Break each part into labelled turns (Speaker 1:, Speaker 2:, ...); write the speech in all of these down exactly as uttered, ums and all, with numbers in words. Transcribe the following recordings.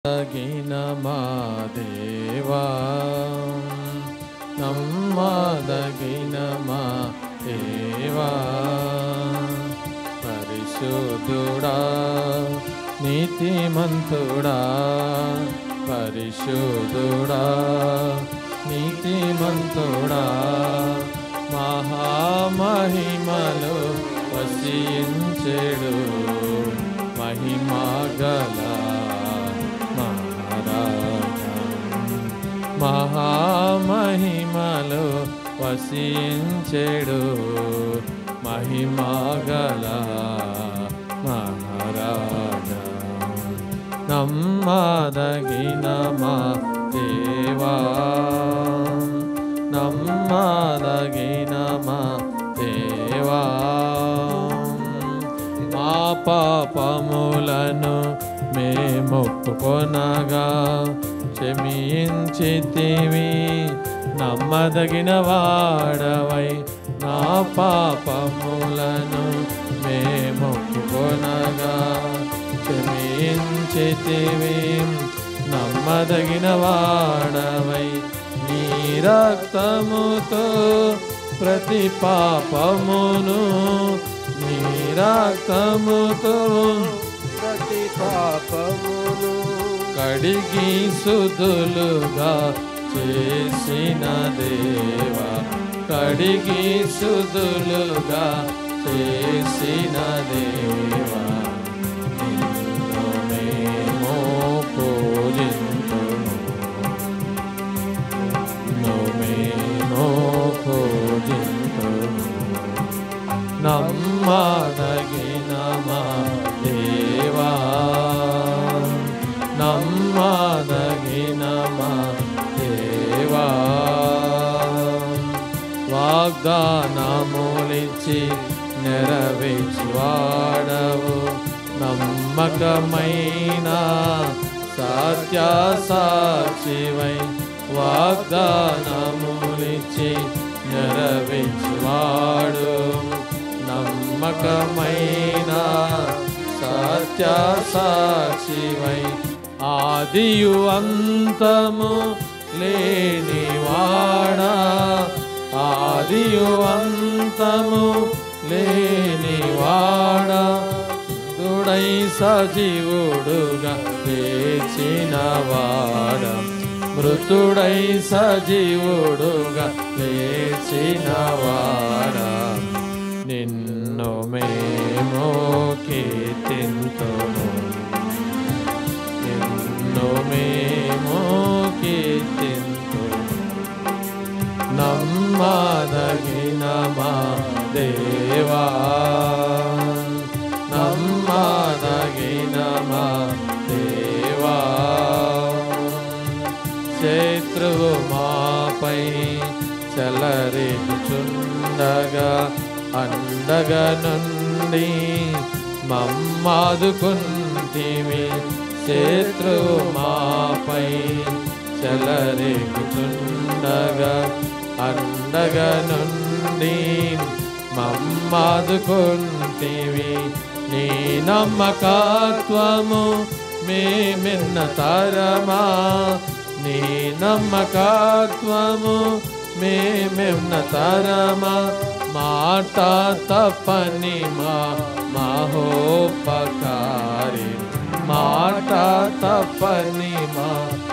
Speaker 1: తగిన మా దేవా నమ్మదగిన మా దేవా పరిశుద్ధుడా నీతిమంతుడా పరిశుద్ధుడా నీతిమంతుడా మహామహిమలో వసించెడు మహిమగల మహామహిమలో వసించెడు మహిమగల మహారాజా నమ్మదగిన మా దేవా నమ్మదగిన మా దేవా మా పాపములను మేమొప్పుకొనగా క్షమించితివి నమ్మదగిన వాడవై నా పాపములను మేమొప్పుకొనగా క్షమించితివి నమ్మదగిన వాడవై నీ రక్తముతో ప్రతి పాపమును నీ రక్తముతో
Speaker 2: ప్రతి పాపమును
Speaker 1: కడిగి సుధులుగా చేసిన దేవా కడిగి సుధులుగా చేసిన దేవా నిన్ను మేము పూజింతుము నిన్ను మేము పూజింతుము నమ్మదగిన మా దేవా నమ్మదగిన మా దేవా వాగ్దానములిచ్చి నెరవేర్చువాడవు నమ్మకమైన సత్య సాక్షివై వాగ్దానములిచ్చి నెరవేర్చువాడు నమ్మకమైన సత్య సాక్షివై ఆదియు అంతము లేనివాడా ఆదియు అంతము లేనివాడా దుడై సజీవుడుగా లేచినవాడా మృతుడై సజీవుడుగా లేచినవాడా నిన్ను మేము కీర్తింతుము నిన్ను మేము కీర్తింతుము నమ్మదగిన మా దేవా నమ్మదగిన మా దేవా శత్రువు మాపై చెలరేగుచుండగా అండగా నుండి మమ్మాదుకుంటివి శత్రువు మాపై చెలరేగుచుండగా అండగా నుండి మమ్మాదుకుంటివి నీ నమ్మకత్వము మేమెన్న తరమా నీ నమ్మకత్వము మేమెన్న తరమా మాట తప్పని మా మహోపకారి మాట తప్పని మా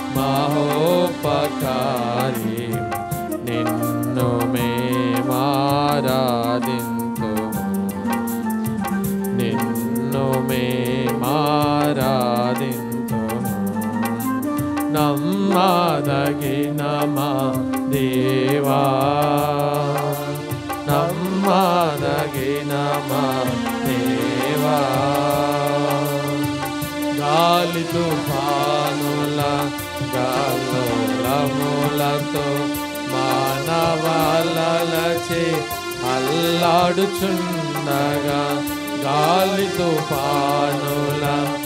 Speaker 1: మహోపకారి నిన్ను మేమారాధింతుము నిన్ను మేమారాధింతుము నమ్మదగిన మా దేవా నమ్మదగిన మా దేవా గాలి తుఫానుల గాలోలములతో మానవాలచే అల్లాడుచుండగా గాలి తుఫానుల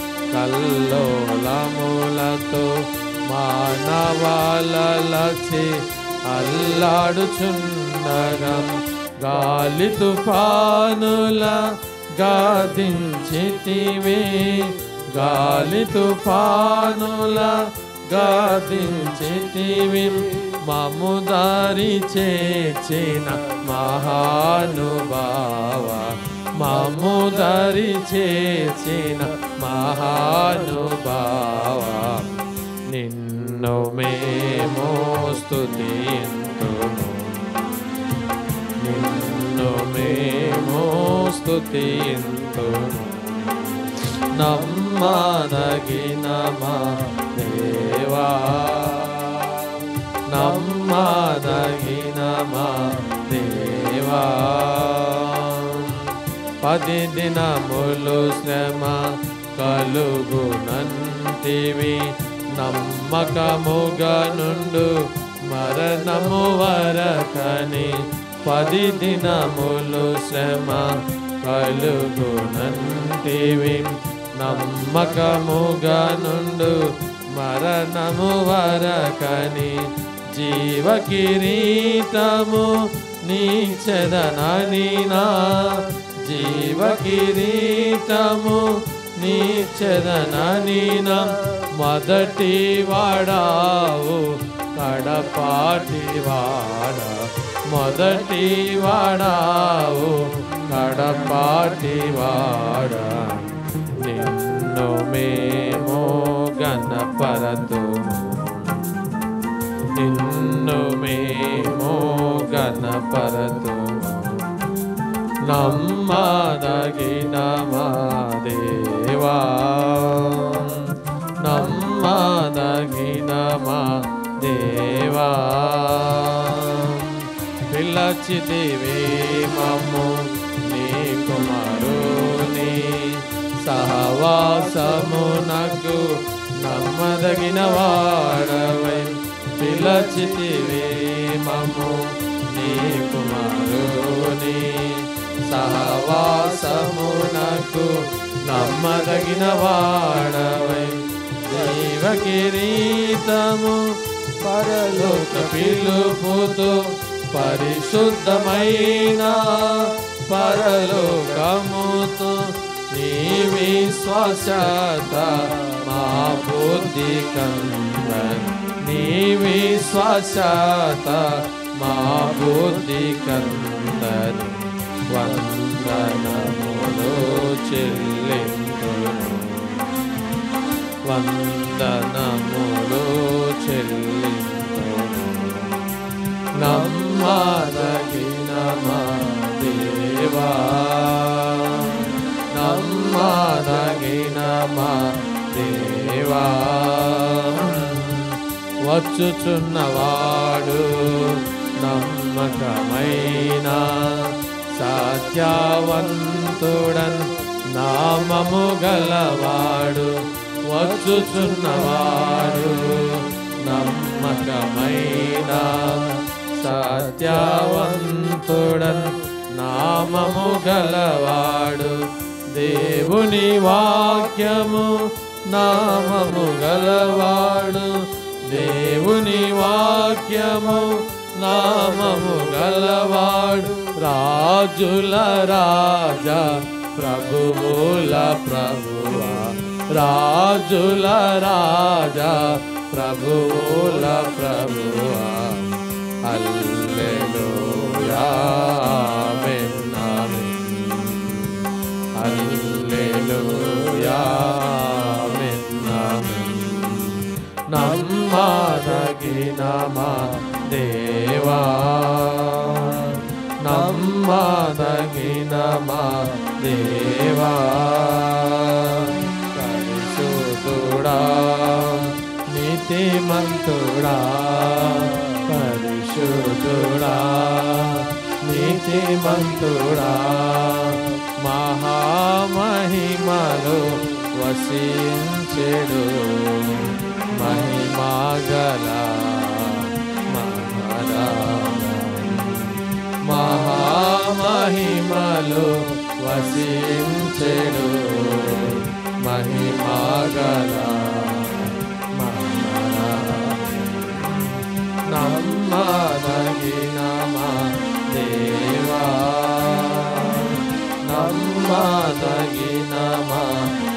Speaker 1: కల్లోలములతో మానవాలచే అల్లాడుచుండగా గాలి తుఫానుల గాదించితివే గాలి తుఫానుల గర్దించితివి మమ్ము దారి చేర్చిన మహానుభావ మమ్ము దారి చేర్చిన మహానుభావ నిన్ను మేము స్తుతింతుము నిన్ను మేము స్తుతింతుము నమ్మదగిన మా దేవా నమ్మదగిన మా దేవా పది దినములు శ్రమ కలుగునంటివి నమ్మకముగా నుండు మరణము వరకని పది దినములు శ్రమ కలుగునంటివి నమ్మకముగా నుండు మరణము వరకని జీవ కిరీటము నీచెదనని నా జీవ కిరీటము నీచెదనని నా మొదటి వాడావు కడపాటి వాడ మొదటి వాడావు కడపాటి వాడ నిన్ను మేము గణపరతుము నిన్ను మేము గణపరతుము నమ్మదగిన మా దేవా నమ్మదగిన మా దేవా పిలచితివి మమ్ము నీ కుమారుని సహవాసమునకు నమ్మదగిన వాడవై పిలచితివి మమ్ము నీ కుమారుని సహవాసమునకు నమ్మదగిన వాడవై జీవ కిరీటము పరలోక పిలుపుతో పరిశుద్ధమైన పరలోకముతో నీ విశ్వాసత మా బుద్ధి కందన్ నీ విశ్వాసత మా బుద్ధి కందన్ వందనములు చెల్లింతును వందనములు చెల్లింతును నమ్మదగిన మా దేవా నమ్మదగిన మా దేవా వచ్చుచున్నవాడు నమ్మకమైన సత్యవంతుడన్ నామము గలవాడు వచ్చుచున్నవాడు నమ్మకమైన సత్యవంతుడన్ నామము గలవాడు దేవుని వాక్యము నామము గలవాడు దేవుని వాక్యము నామము గలవాడు రాజుల రాజా ప్రభువుల ప్రభువా రాజుల రాజా ప్రభువుల ప్రభువా హల్లెలూయా ఆమేన్ ఆమేన్ హల్లెలూయా ఆమేన్ ఆమేన్ నమ్మదగిన మా దేవా నమ్మదగిన మా దేవా పరిశుద్ధుడా నీతిమంతుడా పరిశుద్ధుడా నీతిమంతుడా మహామహిమలో వసించెడు మహిమగల మహామహిమలో వసించెడు మహిమగల నమ్మదగిన మా దేవా నమ్మదగిన మా